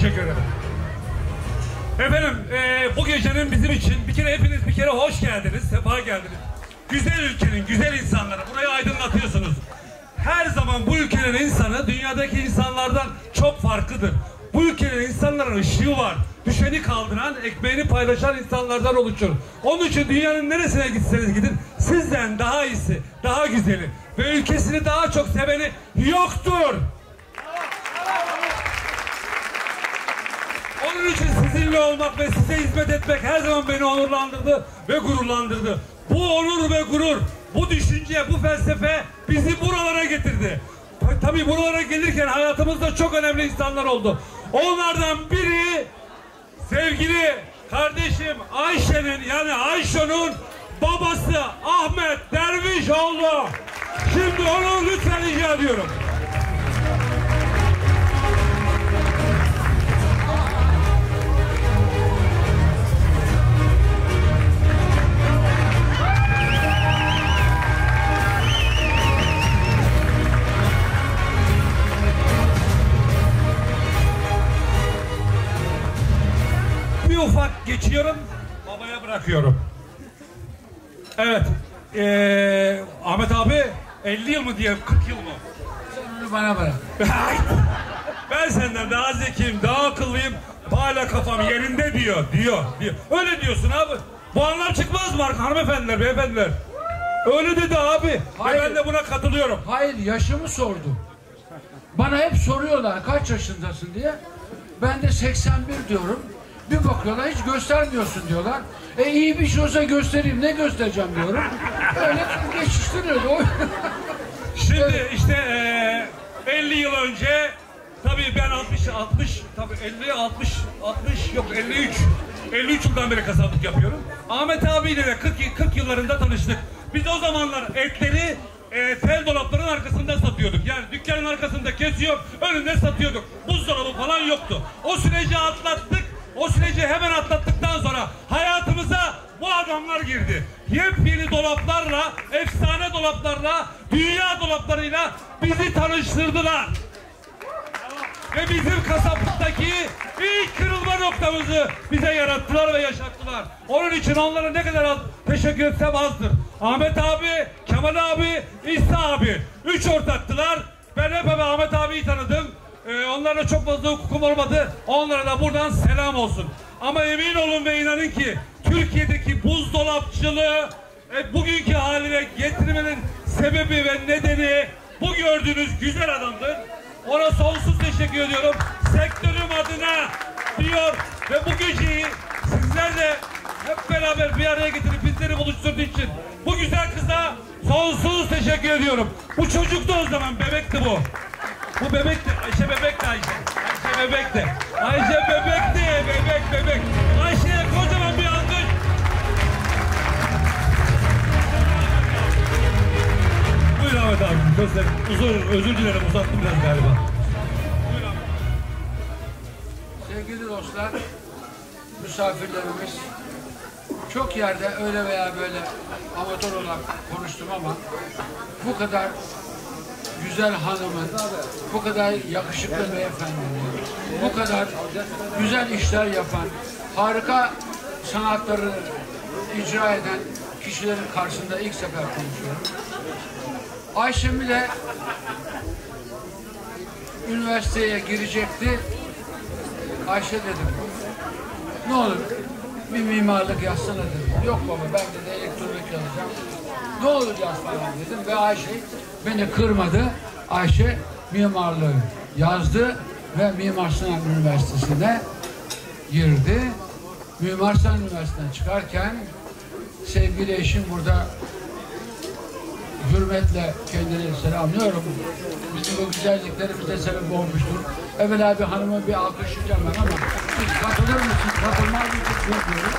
teşekkür ederim. Efendim bu gecenin bizim için bir kere hepiniz bir kere hoş geldiniz, sefa geldiniz. Güzel ülkenin güzel insanları burayı aydınlatıyorsunuz. Her zaman bu ülkenin insanı dünyadaki insanlardan çok farklıdır. Bu ülkenin insanların ışığı var. Düşeni kaldıran, ekmeğini paylaşan insanlardan oluşur. Onun için dünyanın neresine gitseniz gidin, sizden daha iyisi, daha güzeli ve ülkesini daha çok seveni yoktur. Onun için sizinle olmak ve size hizmet etmek her zaman beni onurlandırdı ve gururlandırdı. Bu onur ve gurur, bu düşünce, bu felsefe bizi buralara getirdi. Tabii buralara gelirken hayatımızda çok önemli insanlar oldu. Onlardan biri sevgili kardeşim Ayşe'nin, yani Ayşe'nin babası Ahmet Dervişoğlu. Şimdi onu lütfen rica ediyorum. Ufak geçiyorum, babaya bırakıyorum. Evet, Ahmet abi 50 yıl mı diye 40 yıl mı? Sen onu bana bırak. Ben senden daha zekiyim, daha akıllıyım, hala kafam yerinde diyor. Öyle diyorsun abi. Bu anlam çıkmaz mı hanımefendiler, beyefendiler? Öyle dedi abi. Hayır. Ben de buna katılıyorum. Hayır, yaşımı sordu. Bana hep soruyorlar kaç yaşındasın diye. Ben de 81 diyorum. Bir bakıyorlar hiç göstermiyorsun diyorlar. İyi bir şey olsa göstereyim, ne göstereceğim diyorum. Öyle geçiştiriyordu. Şimdi işte 50 yıl önce tabii ben 60 tabii 53 yıldan beri kasaplık yapıyorum. Ahmet abiyle de 40 yıllarında tanıştık. Biz o zamanlar etleri tel dolapların arkasında satıyorduk. Yani dükkanın arkasında kesiyor, önünde satıyorduk. Buzdolabı falan yoktu. O süreci atlattık. O süreci hemen atlattıktan sonra hayatımıza bu adamlar girdi. Yepyeni dolaplarla, efsane dolaplarla, dünya dolaplarıyla bizi tanıştırdılar. Ve bizim kasaplıktaki ilk kırılma noktamızı bize yarattılar ve yaşattılar. Onun için onlara ne kadar teşekkür etsem azdır. Ahmet abi, Kemal abi, İsa abi. 3 ortaktılar. Ben hep Ahmet abiyi tanıdım. Onlarla çok fazla hukukum olmadı. Onlara da buradan selam olsun. Ama emin olun ve inanın ki Türkiye'deki buzdolapçılığı bugünkü haline getirmenin sebebi ve nedeni bu gördüğünüz güzel adamdır. Ona sonsuz teşekkür ediyorum. Sektörüm adına diyor ve bu geceyi sizlerle hep beraber bir araya getirip bizleri buluşturduğu için bu güzel kıza sonsuz teşekkür ediyorum. Bu çocuk da o zaman bebekti bu. Bu bebekti. Ayşe bebekti Ayşe. Ayşe bebekti. Ayşe bebekti. Bebek. Ayşe'ye kocaman bir alkış. Buyur Ahmet abi. Özür dilerim uzattım biraz galiba. Buyur abi. Sevgili dostlar, misafirlerimiz, çok yerde öyle veya böyle amatör olarak konuştum ama bu kadar güzel hanımın, bu kadar yakışıklı beyefendinin, bu kadar güzel işler yapan, harika sanatları icra eden kişilerin karşısında ilk sefer konuşuyorum. Ayşem'i de üniversiteye girecekti. Ayşe dedim, ne olur bir mimarlık yazsana dedim. Yok baba, ben de elektronik yazacağım. Ne olur yaz falan dedim ve Ayşe beni kırmadı. Ayşe mimarlığı yazdı ve Mimar Sinan Üniversitesi'ne girdi. Mimar Sinan Üniversitesi'nden çıkarken sevgili eşim burada hürmetle kendini selamlıyorum. Bizim bu güzelliklerimize sebep olmuştur. Evvela bir hanıma bir alkışlayacağım ben ama siz katılır mısınız? Katılmaz mısınız? Bilmiyorum.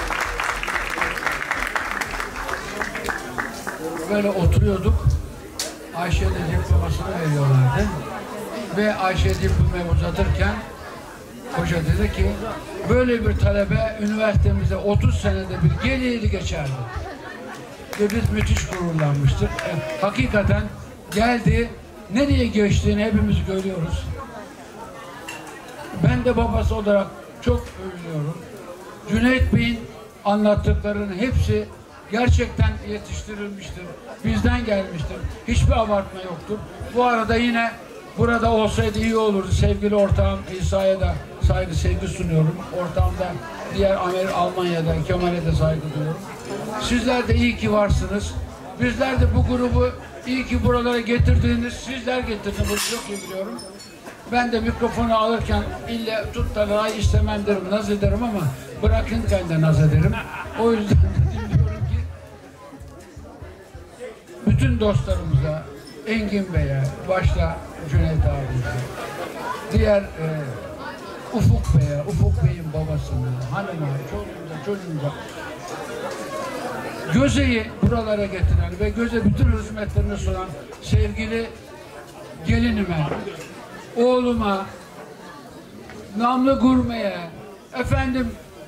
Böyle oturuyorduk. Ayşe'ye de diplomasını veriyorlardı. Ve Ayşe diplomayı uzatırken hoca dedi ki böyle bir talebe üniversitemizde 30 senede bir geliydi geçerdi. Ve biz müthiş gururlanmıştık. Hakikaten geldi, nereye geçtiğini hepimiz görüyoruz. Ben Ben de babası olarak çok övünüyorum. Cüneyt Bey'in anlattıklarının hepsi gerçekten yetiştirilmiştir. Bizden gelmiştir. Hiçbir abartma yoktur. Bu arada yine burada olsaydı iyi olurdu. Sevgili ortağım İsa'ya da saygı sevgi sunuyorum. Ortağım da diğer Almanya'da Kemal'e de saygı duyuyorum. Sizler de iyi ki varsınız. Bizler de bu grubu iyi ki buralara getirdiğiniz, sizler getirdiniz. Bunu çok iyi biliyorum. Ben de mikrofonu alırken illa tut da lay istemem derim, naz ederim ama bırakırken de naz ederim. O yüzden de diyorum ki bütün dostlarımıza, Engin Bey'e, başta Cüneyt abimize, diğer Ufuk Bey'e, Ufuk Bey'in babasına, hanıma, çocuğumuza, Göze'yi buralara getiren ve Göze bütün hizmetlerini sunan sevgili gelinime, oğluma, Namlı Gurme'ye, efendim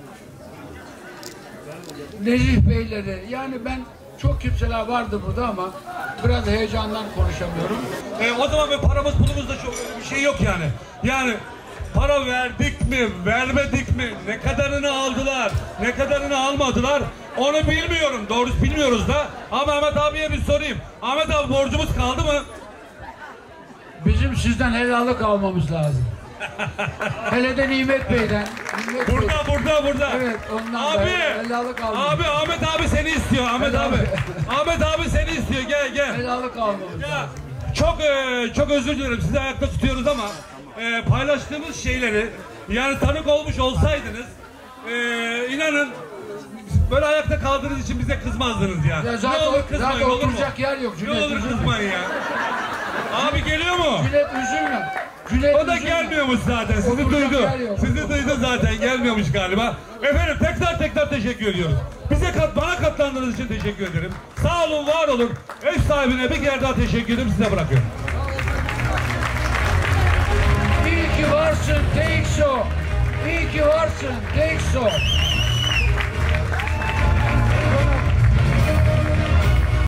Nezih Beyleri, yani ben çok kimseler vardı burada ama biraz heyecandan konuşamıyorum. O zaman bir paramız pulumuz da çok bir şey yok yani. Yani para verdik mi, vermedik mi, ne kadarını aldılar, ne kadarını almadılar onu bilmiyorum. Doğrusu bilmiyoruz da. Ama Ahmet abiye bir sorayım. Ahmet abi borcumuz kaldı mı? Bizim sizden helallik almamız lazım. Hele de Nimet Bey'den. Burada. Evet, ondan abi, da helallik almamız. Abi Ahmet abi seni istiyor Ahmet abi. Ahmet abi seni istiyor. Gel. Helallik almamız lazım. Çok özür dilerim. Sizi ayakta tutuyoruz ama paylaştığımız şeyleri yani tanık olmuş olsaydınız inanın böyle ayakta kaldığınız için bize kızmazdınız ya. Zaten oturacak yer yok. Ne olur kızmayın ya. Abi geliyor mu? Cüneyt üzülme. O da gelmiyormuş zaten. Sizi duydu. Sizi duydu zaten. Gelmiyormuş galiba. Efendim tekrar teşekkür ediyoruz. Bana katlandığınız için teşekkür ederim. Sağ olun, var olun. Ev sahibine bir kere daha teşekkür ederim. Size bırakıyorum. İyi ki varsın Tekso. İyi ki varsın Tekso.